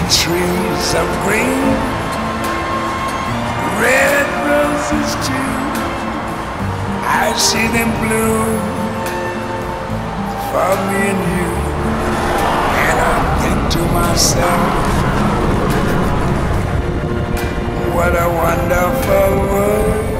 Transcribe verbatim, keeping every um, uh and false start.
trees of green, red roses too. I see them bloom for me and you, and I think to myself, what a wonderful world.